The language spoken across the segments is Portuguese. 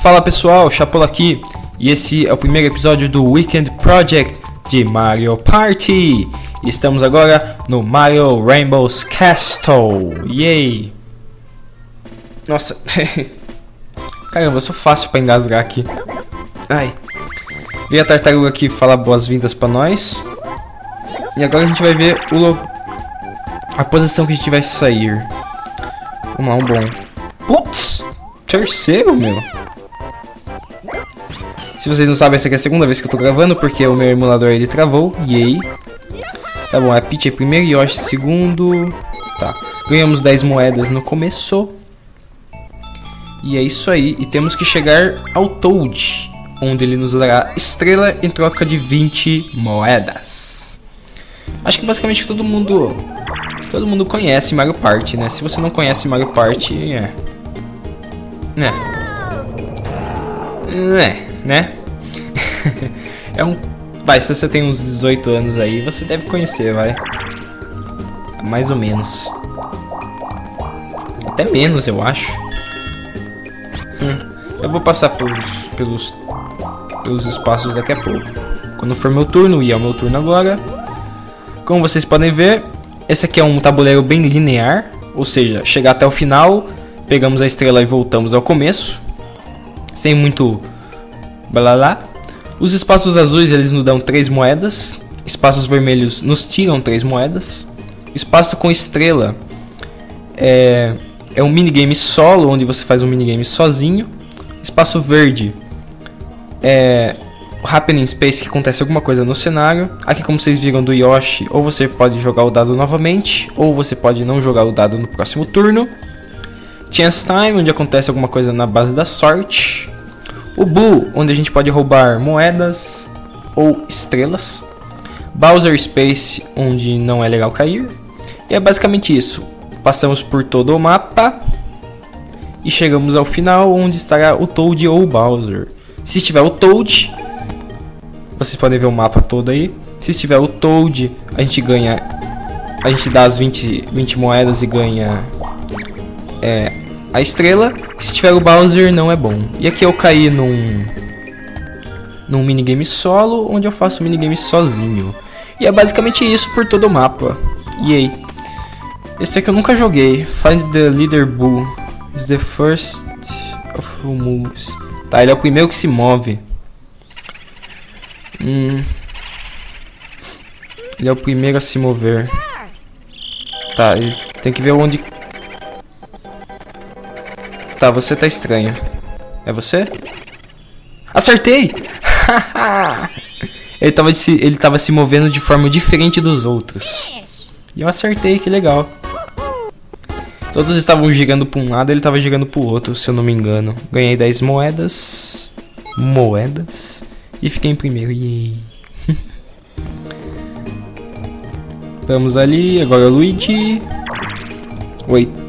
Fala pessoal, Chapola aqui, e esse é o primeiro episódio do Weekend Project de Mario Party. Estamos agora no Mario Rainbow's Castle, yay! Nossa, caramba, eu sou fácil pra engasgar aqui. Ai, veio a tartaruga aqui falar boas-vindas pra nós. E agora a gente vai ver a posição que a gente vai sair. Vamos lá, um bom. Putz, terceiro, meu. Se vocês não sabem, essa aqui é a segunda vez que eu tô gravando, porque o meu emulador ele travou. Yay. Tá bom, a Peach é primeiro, Yoshi segundo. Tá, ganhamos 10 moedas no começo. E é isso aí, e temos que chegar ao Toad, onde ele nos dará estrela em troca de 20 moedas. Acho que basicamente todo mundo conhece Mario Party, né? Se você não conhece Mario Party, né? Vai, se você tem uns 18 anos aí, você deve conhecer, vai. Mais ou menos. Até menos, eu acho. Eu vou passar pelos espaços daqui a pouco. Quando for meu turno, e é o meu turno agora. Como vocês podem ver, esse aqui é um tabuleiro bem linear. Ou seja, chegar até o final, pegamos a estrela e voltamos ao começo. Sem muito blá. Os espaços azuis eles nos dão 3 moedas. Espaços vermelhos nos tiram 3 moedas. Espaço com estrela é um minigame solo, onde você faz um minigame sozinho. Espaço verde é o Happening Space, que acontece alguma coisa no cenário. Aqui, como vocês viram do Yoshi, ou você pode jogar o dado novamente, ou você pode não jogar o dado no próximo turno. Chance Time, onde acontece alguma coisa na base da sorte. O Blue, onde a gente pode roubar moedas ou estrelas. Bowser Space, onde não é legal cair. E é basicamente isso. Passamos por todo o mapa e chegamos ao final, onde estará o Toad ou o Bowser. Se estiver o Toad, vocês podem ver o mapa todo aí. Se estiver o Toad, a gente dá as 20 moedas e ganha a estrela. Se tiver o Bowser, não é bom. E aqui eu caí num minigame solo, onde eu faço o minigame sozinho. E é basicamente isso por todo o mapa. Yay. Esse aqui eu nunca joguei. Find the leader Boo. Is the first of who moves. Tá, ele é o primeiro que se move. Ele é o primeiro a se mover. Tá, ele tem que ver onde... Tá, você tá estranho. É você? Acertei! Ele tava se movendo de forma diferente dos outros. E eu acertei, que legal. Todos estavam girando pra um lado, ele tava girando pro outro, se eu não me engano. Ganhei 10 moedas. E fiquei em primeiro. Yay. Vamos ali, agora é o Luigi. 8.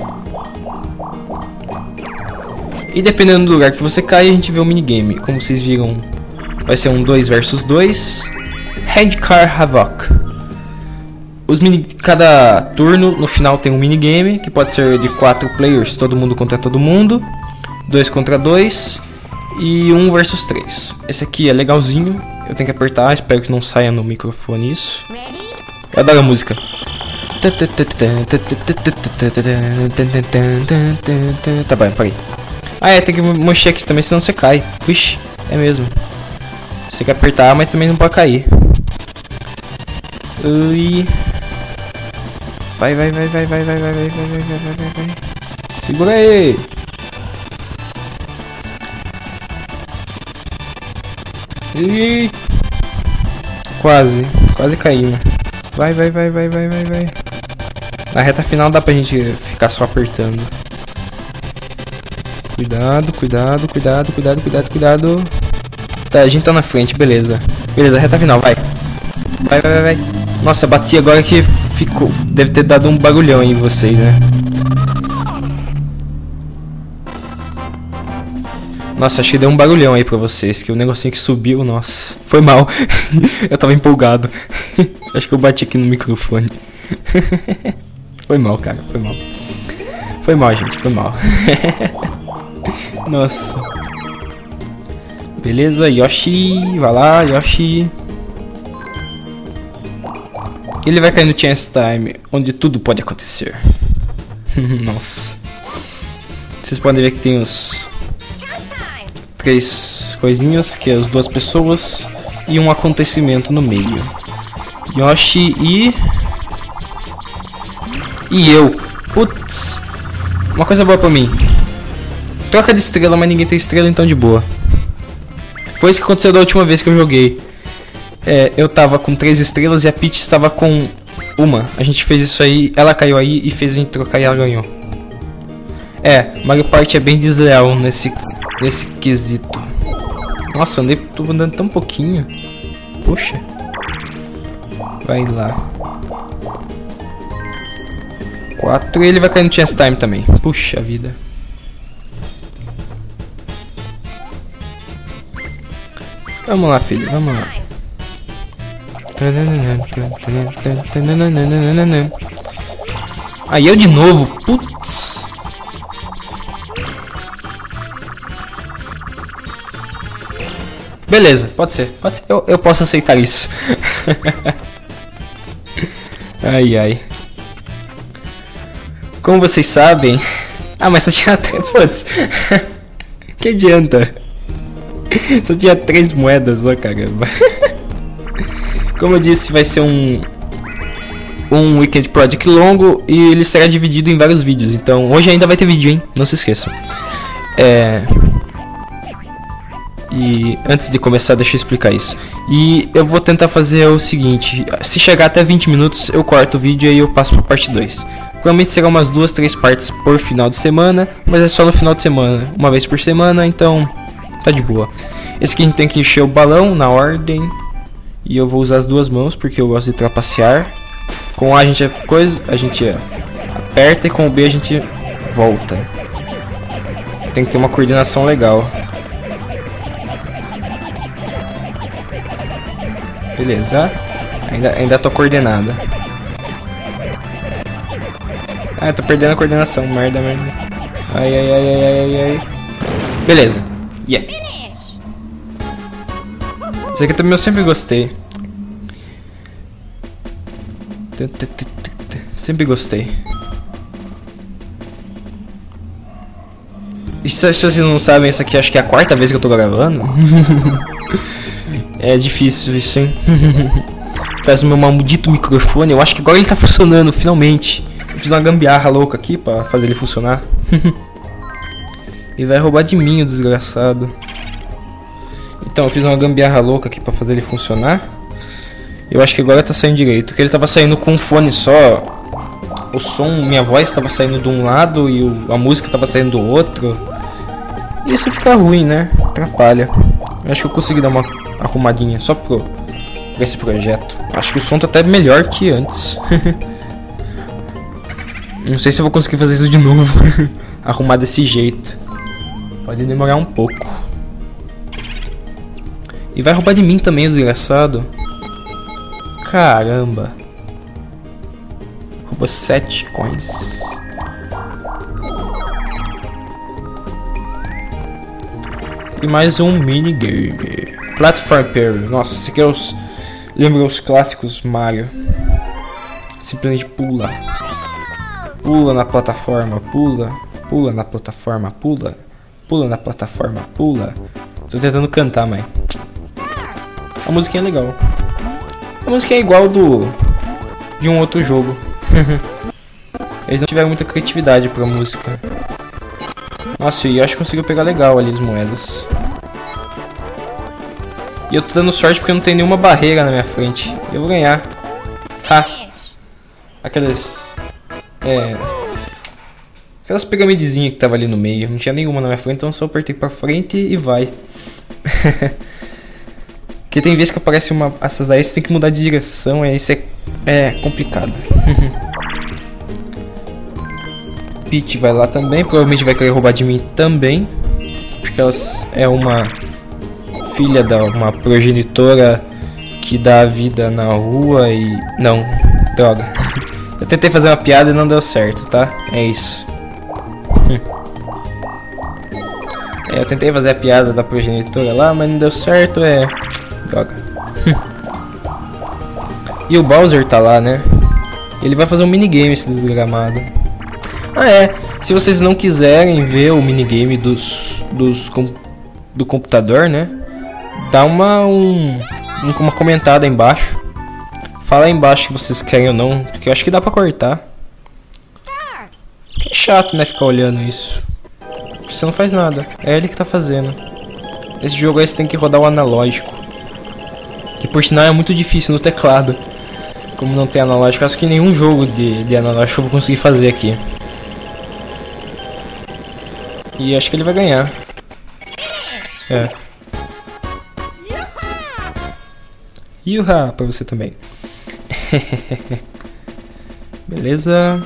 E dependendo do lugar que você cai, a gente vê o minigame. Como vocês viram, vai ser um 2 versus 2. Handcar Havoc. Cada turno, no final, tem um minigame, que pode ser de 4 players, todo mundo contra todo mundo. 2 contra 2. E 1 versus 3. Esse aqui é legalzinho. Eu tenho que apertar, espero que não saia no microfone isso. Eu adoro a música. Tá bom, parei. Tem que mexer aqui também, senão você cai. Vixe, é mesmo. Você quer apertar, mas também não pode cair. Ui. Vai. Segura aí. Ui. Quase caindo. Vai. Na reta final dá pra gente ficar só apertando. Cuidado. Tá, a gente tá na frente, beleza. Beleza, reta final, vai. Vai. Nossa, bati agora que ficou. Deve ter dado um barulhão aí em vocês, né? Nossa, acho que deu um barulhão aí pra vocês. Que o negocinho que subiu, nossa. Foi mal. Eu tava empolgado. Acho que eu bati aqui no microfone. Foi mal, cara, foi mal. Foi mal, gente, foi mal. Nossa. Beleza, Yoshi. Vai lá, Yoshi. Ele vai cair no Chance Time, onde tudo pode acontecer. Nossa. Vocês podem ver que tem os 3 coisinhas, que é as 2 pessoas e um acontecimento no meio. Yoshi e eu. Putz. Uma coisa boa pra mim. Troca de estrela, mas ninguém tem estrela, então de boa. Foi isso que aconteceu da última vez que eu joguei. Eu tava com 3 estrelas e a Peach estava com uma. A gente fez isso aí, ela caiu aí e fez a gente trocar e ela ganhou. Mario Party é bem desleal nesse quesito. Nossa, tô andando tão pouquinho. Poxa. Vai lá. 4 e ele vai cair no Chance Time também. Puxa vida. Vamos lá, filho, vamos lá. Aí eu de novo. Putz. Beleza, pode ser. Eu posso aceitar isso. Ai, ai. Como vocês sabem... Ah, mas só tinha 3... Putz. Que adianta? Só tinha 3 moedas, ó, caramba. Como eu disse, vai ser um Weekend Project longo e ele será dividido em vários vídeos. Então, hoje ainda vai ter vídeo, hein? Não se esqueçam. E antes de começar, deixa eu explicar isso. E eu vou tentar fazer o seguinte: se chegar até 20 minutos, eu corto o vídeo e aí eu passo pra parte 2. Provavelmente serão umas 2, 3 partes por final de semana, mas é só no final de semana, uma vez por semana, então tá de boa. Esse aqui a gente tem que encher o balão na ordem. E eu vou usar as 2 mãos porque eu gosto de trapacear. Com A a gente aperta e com o B a gente volta. Tem que ter uma coordenação legal. Beleza. Ainda tô coordenado. Ah, tô perdendo a coordenação. Merda. Ai. Beleza. Yeah. Esse aqui também eu sempre gostei. Sempre gostei. E se vocês não sabem, isso aqui acho que é a 4ª vez que eu tô gravando. É difícil isso, hein? Parece o meu maldito microfone. Eu acho que agora ele tá funcionando, finalmente. Eu fiz uma gambiarra louca aqui pra fazer ele funcionar. E vai roubar de mim, o desgraçado. Então, eu fiz uma gambiarra louca aqui pra fazer ele funcionar. Eu acho que agora tá saindo direito. Porque ele tava saindo com um fone só. O som, minha voz tava saindo de um lado e a música tava saindo do outro. E isso fica ruim, né? Atrapalha. Eu acho que eu consegui dar uma arrumadinha só pra esse projeto. Acho que o som tá até melhor que antes. Não sei se eu vou conseguir fazer isso de novo. Arrumar desse jeito. Pode demorar um pouco. E vai roubar de mim também, desgraçado. Caramba. Roubou 7 coins. E mais um minigame. Platform Parry. Nossa, esse aqui é lembra os clássicos Mario. Simplesmente pula. Pula na plataforma, pula. Pula na plataforma, pula. Pula na plataforma, pula. Tô tentando cantar, mãe. A música é legal. A música é igual de um outro jogo. Eles não tiveram muita criatividade pra música. Nossa, e eu acho que conseguiu pegar legal ali as moedas. E eu tô dando sorte porque não tem nenhuma barreira na minha frente. Eu vou ganhar. Ha! Aquelas piramidezinhas que tava ali no meio. Não tinha nenhuma na minha frente, então eu só apertei pra frente e vai. Porque tem vezes que aparece essas aí, você tem que mudar de direção, aí isso é complicado. Peach vai lá também, provavelmente vai querer roubar de mim também. Porque ela é uma filha da uma progenitora que dá a vida na rua e... Não, droga. Eu tentei fazer uma piada e não deu certo, tá? É isso. Eu tentei fazer a piada da progenitora lá, mas não deu certo, droga. E o Bowser tá lá, né? Ele vai fazer um minigame, esse desgramado. Se vocês não quiserem ver o minigame do computador, né? Dá uma comentada aí embaixo. Fala aí embaixo se vocês querem ou não, porque eu acho que dá pra cortar. Que chato, né, ficar olhando isso. Você não faz nada, é ele que tá fazendo. Esse jogo aí você tem que rodar o analógico, que por sinal é muito difícil no teclado. Como não tem analógico, acho que nenhum jogo de analógico eu vou conseguir fazer aqui. E acho que ele vai ganhar. Yuha pra você também. Beleza.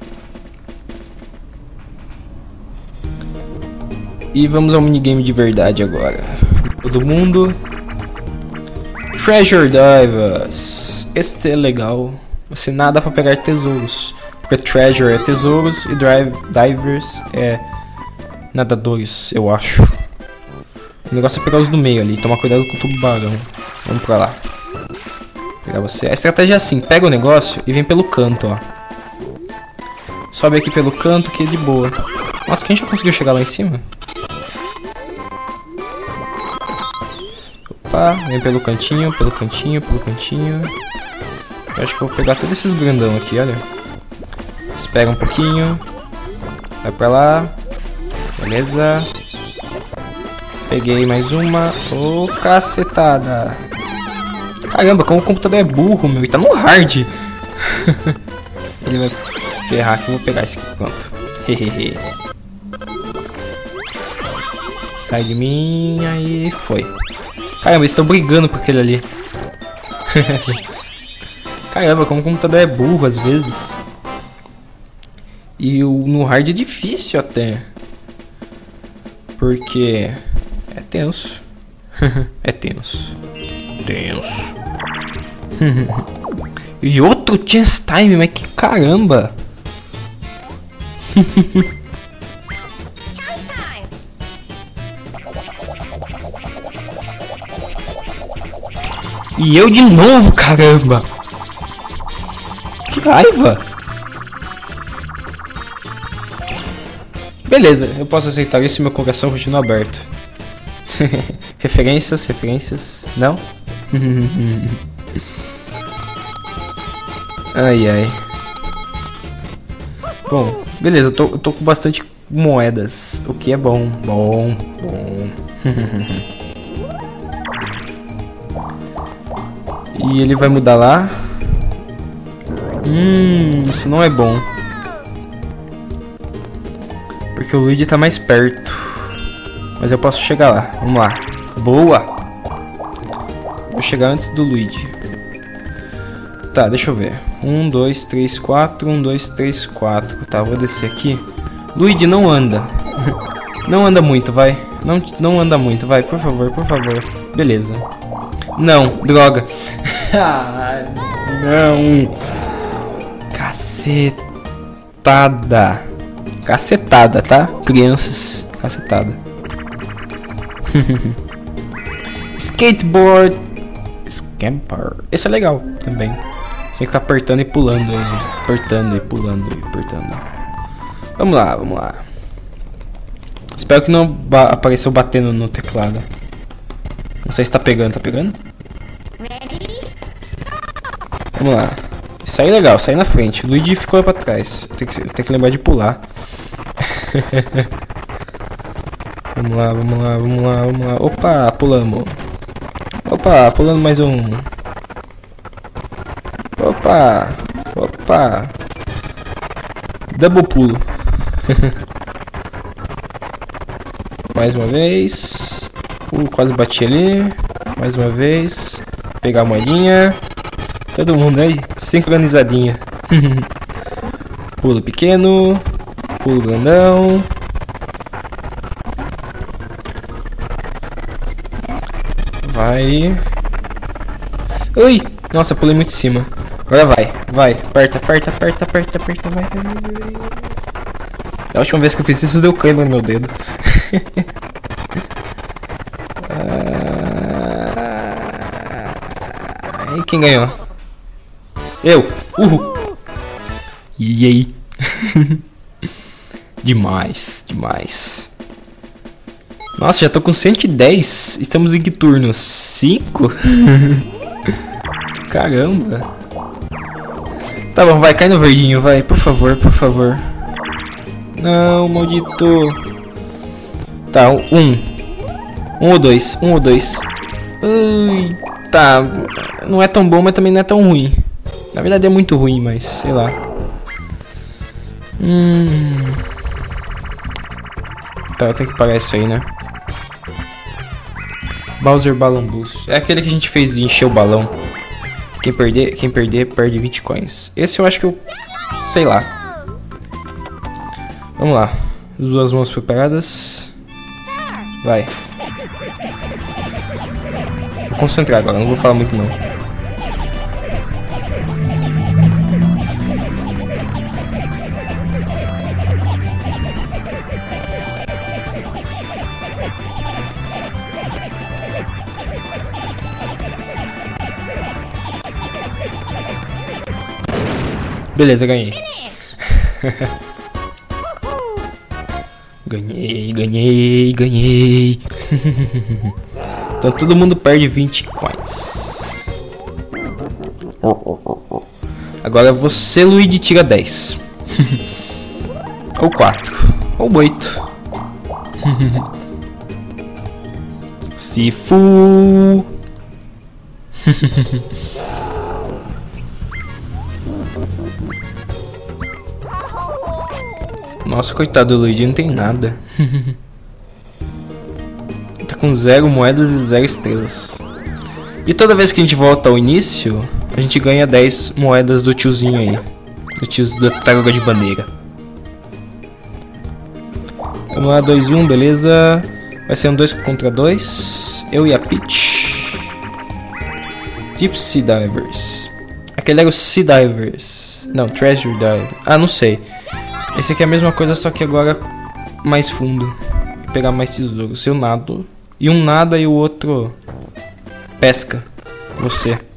E vamos ao minigame de verdade agora. Todo mundo. Treasure Divers. Este é legal. Você nada pra pegar tesouros. Porque Treasure é tesouros e Divers é nadadores, eu acho. O negócio é pegar os do meio ali. Tomar cuidado com o tubarão. Vamos pra lá. Pegar você. A estratégia é assim: pega o negócio e vem pelo canto, ó. Sobe aqui pelo canto que é de boa. Nossa, quem já conseguiu chegar lá em cima? Opa, vem pelo cantinho, pelo cantinho, pelo cantinho. Eu acho que eu vou pegar todos esses grandão aqui, olha. Espera um pouquinho. Vai pra lá. Beleza. Peguei mais uma. Ô, cacetada. Caramba, como o computador é burro, meu. E tá no hard. Ele vai ferrar aqui. Eu vou pegar esse aqui. Pronto. Hehehe. Sai de mim. Aí foi. Caramba, eles estão brigando por aquele ali. Caramba, como o computador é burro às vezes. E no hard é difícil até. Porque é tenso. É tenso. Tenso. E outro chance time, mas que caramba. E eu de novo, caramba. Que raiva. Beleza, eu posso aceitar isso e meu coração continua aberto. Referências, não? Ai, ai. Bom, beleza, eu tô com bastante moedas, o que é bom, bom. E ele vai mudar lá. Isso não é bom. Porque o Luigi tá mais perto. Mas eu posso chegar lá. Vamos lá. Boa! Vou chegar antes do Luigi. Tá, deixa eu ver. 1, 2, 3, 4. 1, 2, 3, 4. Tá, vou descer aqui. Luigi, não anda. Não anda muito, vai. Não anda muito, vai. Por favor, por favor. Beleza. Não, droga. Não. Cacetada. Cacetada, tá? Crianças. Cacetada. Skateboard. Scamper. Esse é legal também. Você tem que ficar apertando e pulando. Apertando e pulando e apertando. Vamos lá, vamos lá. Espero que não apareceu batendo no teclado. Não sei se tá pegando. Tá pegando? Vamos lá. Isso aí é legal, sair na frente. O Luigi ficou pra trás. Tem que lembrar de pular. Vamos lá, vamos lá, vamos lá, vamos lá. Opa, pulamos. Opa, pulando mais um. Opa, opa. Double pulo. Mais uma vez. Quase bati ali. Mais uma vez. Pegar a moedinha. Todo mundo aí, sincronizadinha. Pulo pequeno. Pulo grandão. Vai. Ui! Nossa, pulei muito em cima. Agora vai. Aperta, vai. Da última vez que eu fiz isso, deu câimbra no meu dedo. Quem ganhou? Eu! E aí? Demais, demais. Nossa, já tô com 110. Estamos em que turno? 5? Caramba. Tá bom, vai, cai no verdinho, vai. Por favor, por favor. Não, maldito. Tá, 1 ou 2, 1 ou 2. Ai, tá, não é tão bom, mas também não é tão ruim. Na verdade é muito ruim, mas sei lá. Tá, eu tenho que pagar isso aí, né? Bowser Balloon Boost. É aquele que a gente fez de encher o balão. Quem perder perde 20 coins. Esse eu acho que eu... sei lá. Vamos lá. As duas mãos preparadas. Vai. Vou concentrar agora, não vou falar muito não. Beleza, ganhei. Ganhei. Então todo mundo perde 20 coins. Agora você, Luigi, tira 10. Ou 4. Ou 8. Sifu. Nossa, coitado do Luigi, não tem nada. Tá com 0 moedas e 0 estrelas. E toda vez que a gente volta ao início, a gente ganha 10 moedas do tiozinho aí. Do tiozinho da tartaruga de bandeira. Vamos lá, 2, 1, beleza. Vai ser um 2 contra 2. Eu e a Peach. Gypsy Divers. Aquele era o Sea Divers. Não, Treasure Diver. Ah, não sei. Esse aqui é a mesma coisa, só que agora mais fundo. Pegar mais tesouros. Eu nado. E um nada e o outro pesca. Você.